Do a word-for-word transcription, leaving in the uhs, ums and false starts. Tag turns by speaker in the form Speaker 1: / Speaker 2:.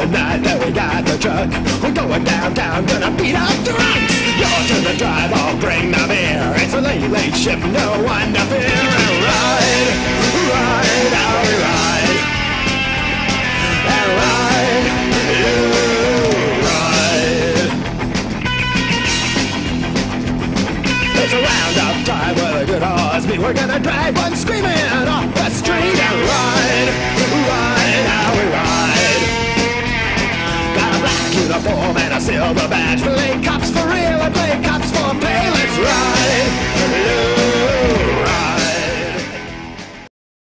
Speaker 1: tonight that we got the truck. We're going downtown, gonna beat up drunks. You're to the drive, I'll bring the beer. It's a late, late shift, no one to fear. And ride, ride, how we ride. And ride, you ride. It's a round-up time with a good horse beat. We're gonna drive one screaming off the street and ride, ride, how we ride. Got a black uniform and a silver badge. Play cops for real and play cops for pay. Let's ride.